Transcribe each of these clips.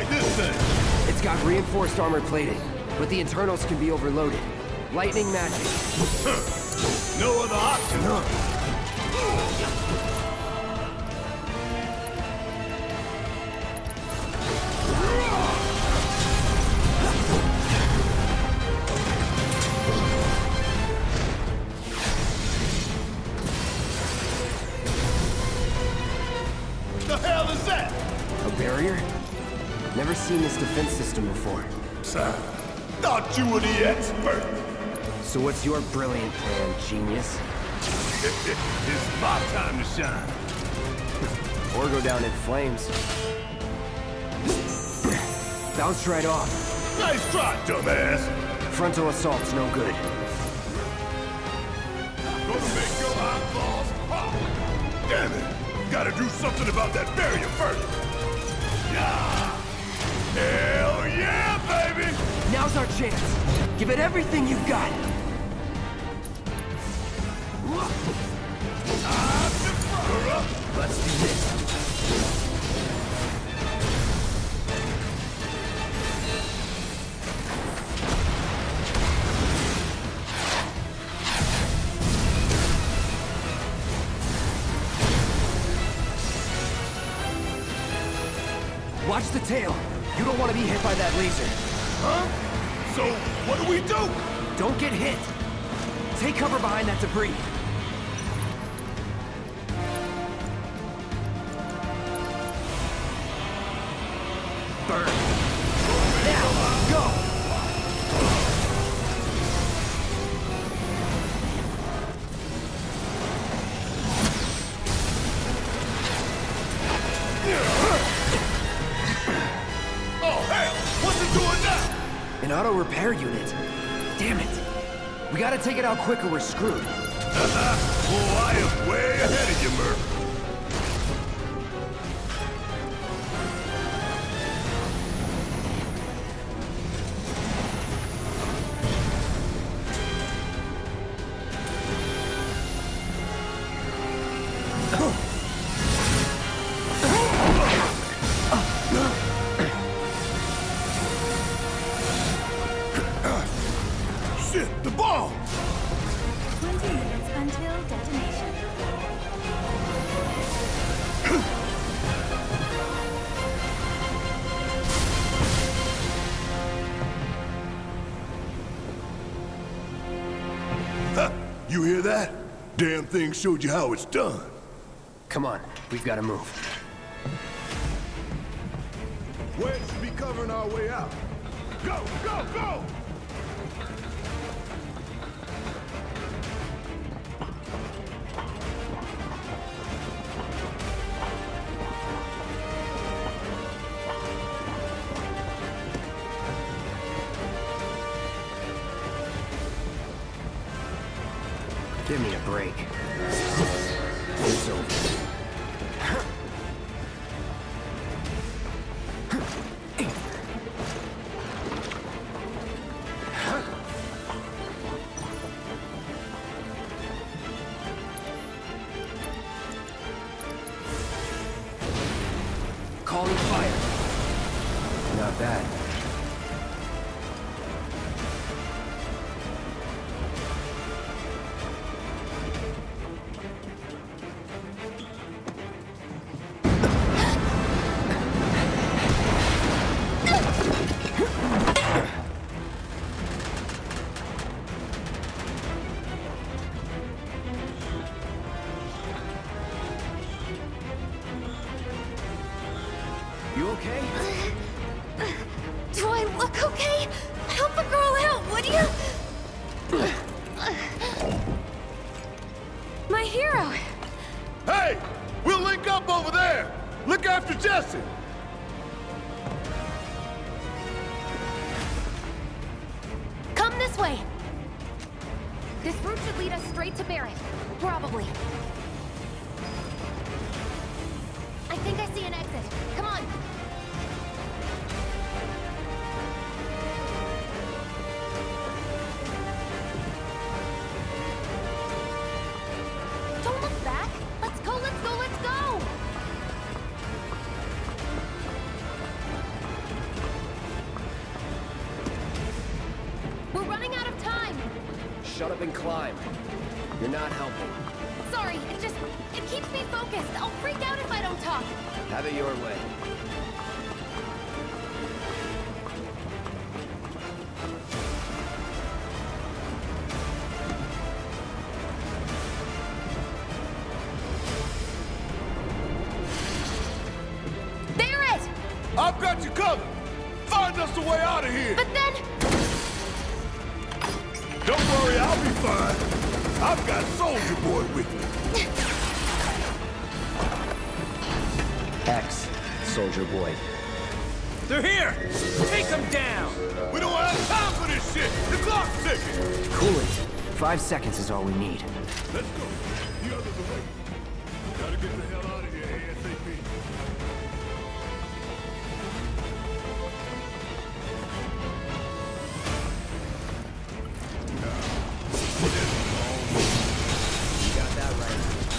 fight this thing? It's got reinforced armor plating, but the internals can be overloaded. Lightning magic. No other option, huh? The hell is that? A barrier? Never seen this defense system before. Thought you were the expert. So what's your brilliant plan, genius? It's my time to shine. Or go down in flames. Bounced right off. Nice try, dumbass. Frontal assault's no good. Gonna make your eyeballs pop. Damn it. Gotta do something about that barrier first. Yeah. Hell yeah, baby! Now's our chance. Give it everything you've got. Let's do this. Watch the tail. You don't want to be hit by that laser. Huh? So, what do we do? Don't get hit. Take cover behind that debris. Burn. Now, go! An auto repair unit. Damn it. We gotta take it out quick or we're screwed. Boy, I am way ahead of you, Murph. The bomb! 20 minutes until detonation. You hear that? Damn thing showed you how it's done. Come on, we've gotta move. Wedge should be covering our way out. Go, go, go! Give me a break. It's over. Calling fire. Not bad. You okay? Do I look okay? Help a girl out, would you? My hero! Hey! We'll link up over there! Look after Jesse! Come this way! This route should lead us straight to Barrett. Probably. I think I see an exit. Come on! Don't look back! Let's go, let's go, let's go! shut up and climb. You're not helping. Sorry, it keeps me focused. I'll freak out if I don't talk. Have it your way. Barrett! I've got you covered. Find us a way out of here. But then... Don't worry, I'll be fine. I've got Soldier Boy with me. X, Soldier Boy. They're here! Take them down! We don't have time for this shit. The clock's ticking. Cool it. 5 seconds is all we need. Let's go. The others are waiting. Gotta get the hell out of here ASAP. You got that right.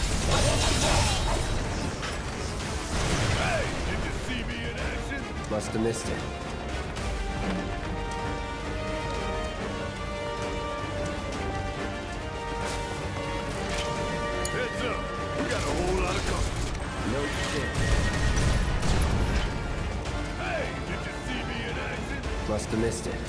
Hey, did you see me in action? Must have missed it. Heads up. We got a whole lot of company. No shit. Hey, did you see me in action? Must have missed it.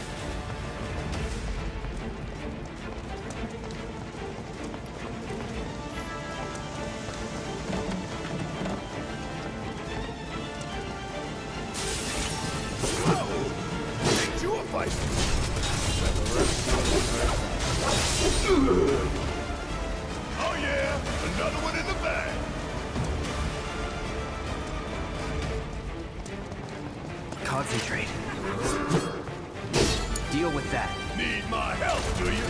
Ain't you a fight? Oh yeah, another one in the bag. Concentrate. Deal with that. Need my help, do you?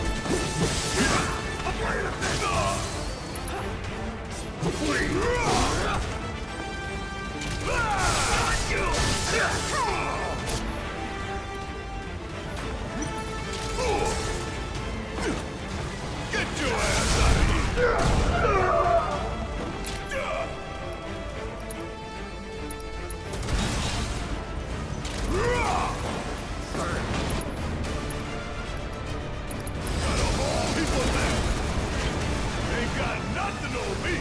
Get your ass out of here! Got 'em all people there. Ain't got nothing on me.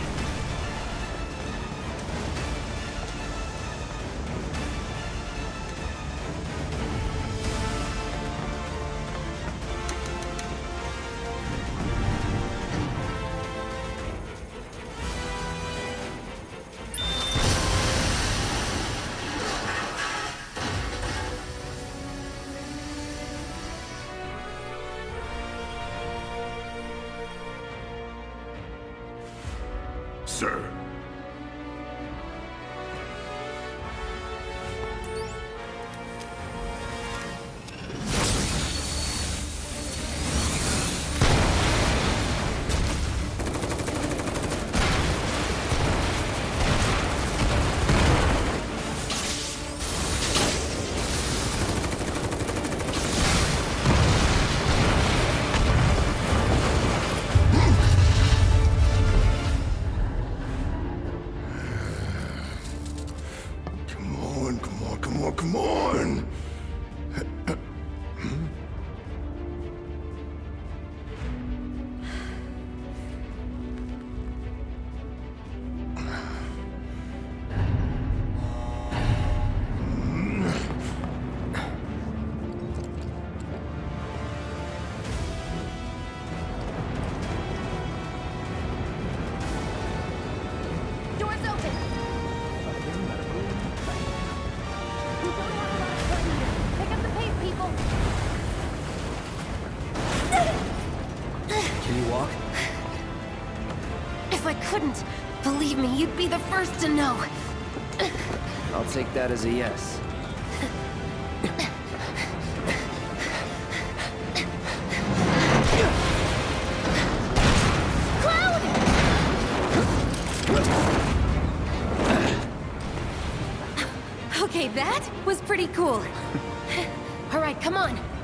Sir. Come on! Doors open! Pick up the pace, people! Can you walk? If I couldn't, believe me, you'd be the first to know. I'll take that as a yes. Cloud! Okay, that was pretty cool. All right, come on.